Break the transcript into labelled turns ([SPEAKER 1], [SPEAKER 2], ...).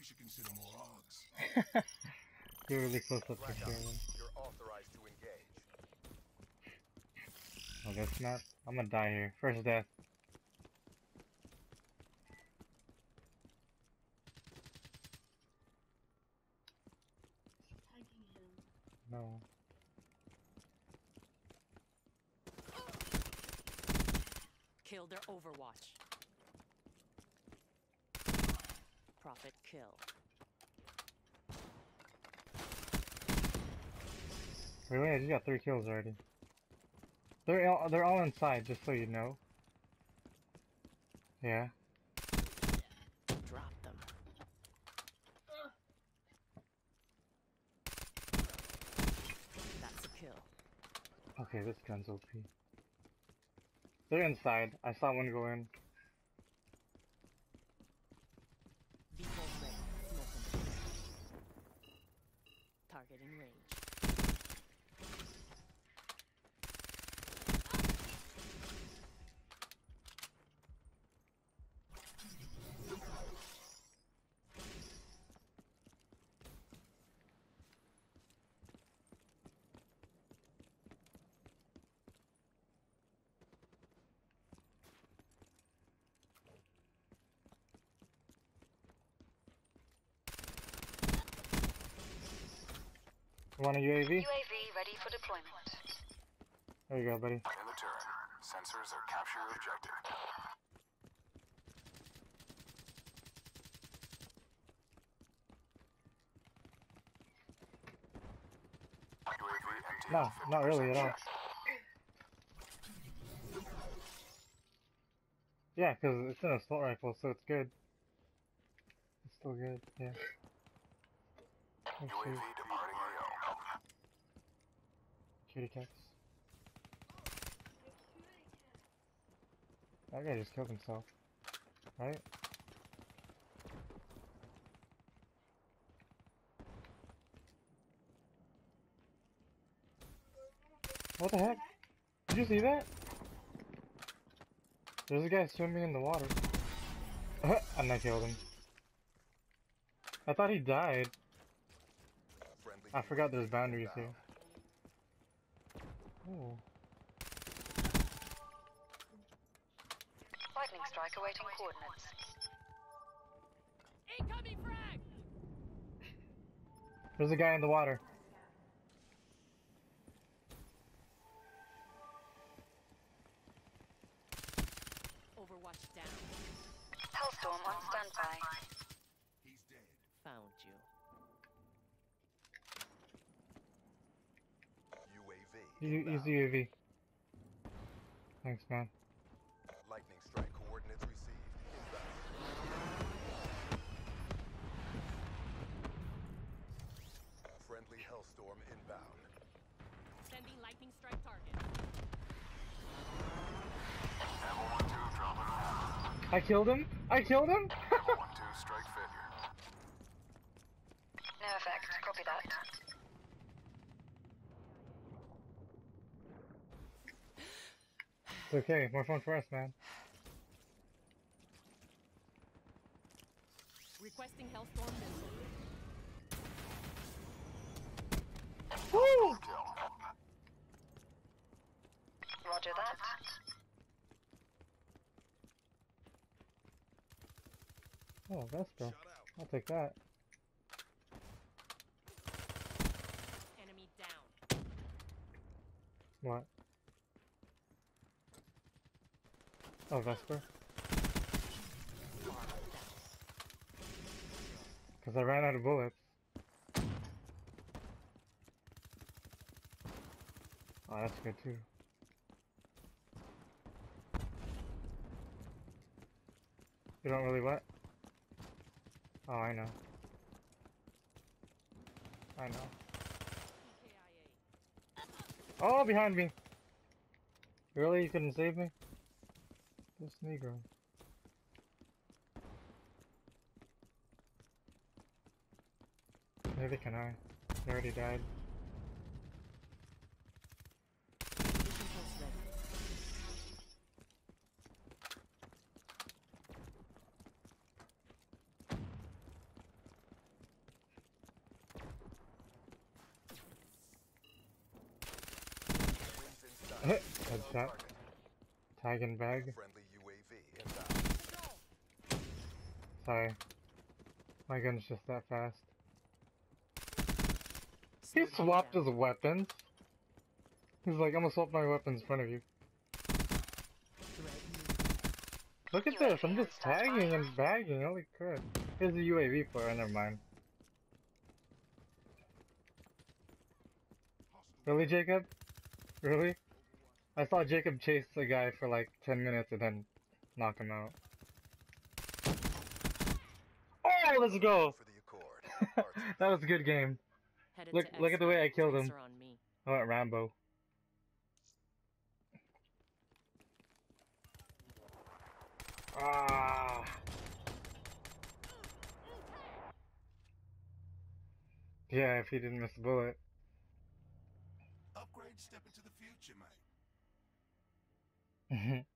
[SPEAKER 1] should consider more odds.
[SPEAKER 2] You're really close up to
[SPEAKER 3] Black
[SPEAKER 2] kill him.
[SPEAKER 3] Ops, you're authorized to engage.
[SPEAKER 2] Oh, that's not. I'm gonna die here. First death.
[SPEAKER 4] Tagging him.
[SPEAKER 2] No.
[SPEAKER 5] Kill their Overwatch. Prophet kill.
[SPEAKER 2] Really? I just got 3 kills already. They're all inside, just so you know. Yeah.
[SPEAKER 5] Drop them. That's a kill.
[SPEAKER 2] Okay, this gun's OP. They're inside. I saw one go in.
[SPEAKER 5] Default ready. Smoke them. Target in range.
[SPEAKER 2] You want a UAV?
[SPEAKER 6] UAV ready for deployment.
[SPEAKER 2] There you go, buddy.
[SPEAKER 1] In the turret. Sensors are capture objective. UAV MTL
[SPEAKER 2] No, not really at all.
[SPEAKER 1] check.
[SPEAKER 2] Yeah, because it's an assault rifle, so it's good. It's still good, yeah. Let's see.
[SPEAKER 1] UAV departing AO.
[SPEAKER 2] Kitty cats. That guy just killed himself. Right? What the heck? Did you see that? There's a guy swimming in the water. And I killed him. I thought he died.
[SPEAKER 3] Friendly
[SPEAKER 2] I forgot there's
[SPEAKER 3] UAV
[SPEAKER 2] boundaries
[SPEAKER 3] inbound.
[SPEAKER 2] here. Ooh.
[SPEAKER 6] Lightning strike awaiting coordinates.
[SPEAKER 5] Incoming frag!
[SPEAKER 2] There's a guy in the water.
[SPEAKER 5] Overwatch down.
[SPEAKER 6] Hellstorm on standby.
[SPEAKER 1] He's dead.
[SPEAKER 5] Found you.
[SPEAKER 3] UAV.
[SPEAKER 2] Use
[SPEAKER 3] inbound.
[SPEAKER 2] UAV. Thanks, man.
[SPEAKER 3] Lightning strike coordinates received. Inbound. Friendly Hellstorm inbound.
[SPEAKER 5] Sending lightning strike target.
[SPEAKER 1] Level 1-2 dropping off.
[SPEAKER 2] I killed him? I killed him?
[SPEAKER 1] Level 1-2 strike failure.
[SPEAKER 6] No effect. Copy that.
[SPEAKER 2] It's okay, more fun for us, man.
[SPEAKER 5] Requesting Hellstorm missile.
[SPEAKER 2] Woo!
[SPEAKER 1] Kill.
[SPEAKER 6] Roger that.
[SPEAKER 2] Oh, Vespa. I'll take that.
[SPEAKER 5] Enemy down.
[SPEAKER 2] What? Oh, Vesper? Because I ran out of bullets. Oh, that's good too. You don't really what? Oh, I know. I know.
[SPEAKER 5] PKIA.
[SPEAKER 2] Oh, behind me! Really? You couldn't save me? This Negro. Neither can I. He already died.
[SPEAKER 5] Mission post ready.
[SPEAKER 2] Headshot. Tag and bag.
[SPEAKER 3] Friendly UAV inbound.
[SPEAKER 2] Sorry. My gun's just that fast. He swapped his weapons. He's like, I'm gonna swap my weapons in front of you. Look at this, I'm just tagging and bagging, holy crap. Here's the UAV player, never mind. Really, Jacob? Really? I saw Jacob chase the guy for like 10 minutes and then knock him out. Oh, let's go!
[SPEAKER 3] For the Accord.
[SPEAKER 2] That was a good game.
[SPEAKER 5] Headed
[SPEAKER 2] Look-
[SPEAKER 5] to
[SPEAKER 2] look at the way I killed him.
[SPEAKER 5] Drinks are on me.
[SPEAKER 2] I went Rambo. Ah. Yeah, if he didn't miss the bullet.
[SPEAKER 1] Upgrade step into the future, mate.